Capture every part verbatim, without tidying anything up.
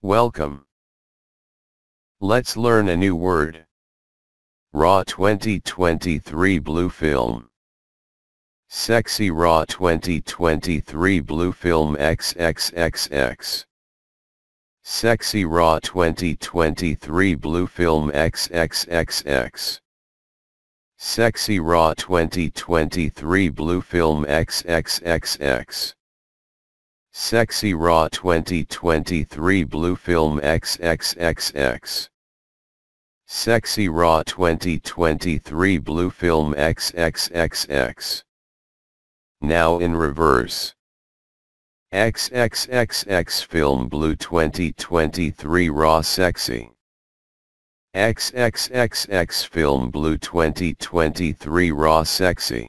Welcome. Let's learn a new word. RAW twenty twenty-three Blue Film. Sexy RAW twenty twenty-three Blue Film XXXX. Sexy RAW twenty twenty-three Blue Film XXXX. Sexy RAW twenty twenty-three Blue Film XXXX. Sexy RAW twenty twenty-three Blue Film XXXX. Sexy RAW twenty twenty-three Blue Film XXXX. Now in reverse. XXXX Film Blue twenty twenty-three RAW Sexy. XXXX Film Blue twenty twenty-three RAW Sexy.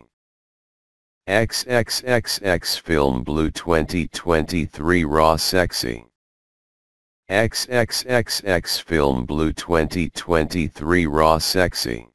XXXX Film Blue twenty twenty-three RAW Sexy. XXXX Film Blue twenty twenty-three RAW Sexy.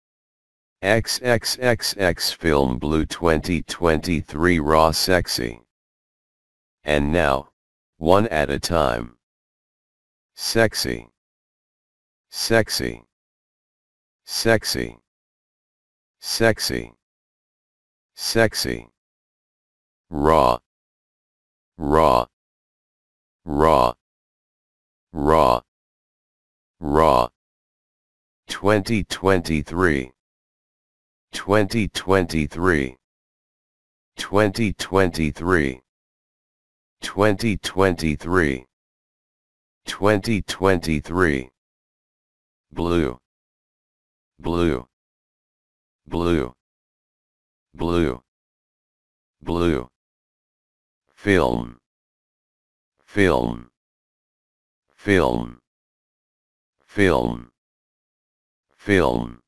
XXXX Film Blue twenty twenty-three RAW Sexy. And now, one at a time. Sexy. Sexy. Sexy. Sexy. Sexy. Raw. Raw. Raw. Raw. Raw. twenty twenty-three. twenty twenty-three. twenty twenty-three. twenty twenty-three. twenty twenty-three. Blue. Blue. Blue. Blue. Blue. Film. Film. Film. Film. Film.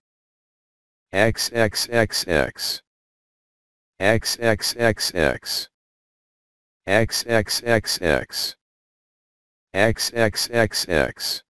XXXX. XXXX. XXXX. XXXX.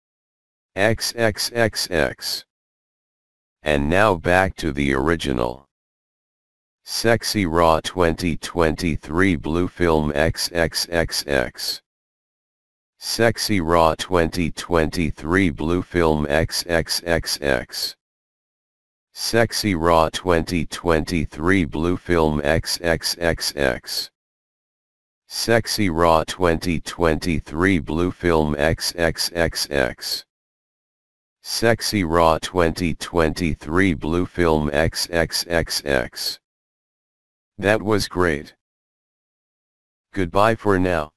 XXXX. And now back to the original. Sexy RAW twenty twenty-three Blue Film XXXX. Sexy RAW twenty twenty-three Blue Film XXXX. Sexy RAW twenty twenty-three Blue Film XXXX. Sexy RAW twenty twenty-three Blue Film XXXX. Sexy RAW twenty twenty-three Blue Film XXXX. That was great. Goodbye for now.